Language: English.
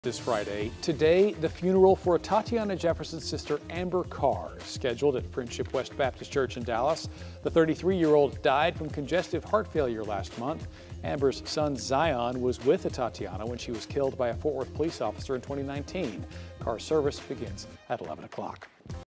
This Friday. Today, the funeral for Atatiana Jefferson's sister Amber Carr is scheduled at Friendship West Baptist Church in Dallas. The 33-year-old died from congestive heart failure last month. Amber's son Zion was with Atatiana when she was killed by a Fort Worth police officer in 2019. Carr's service begins at 11 o'clock.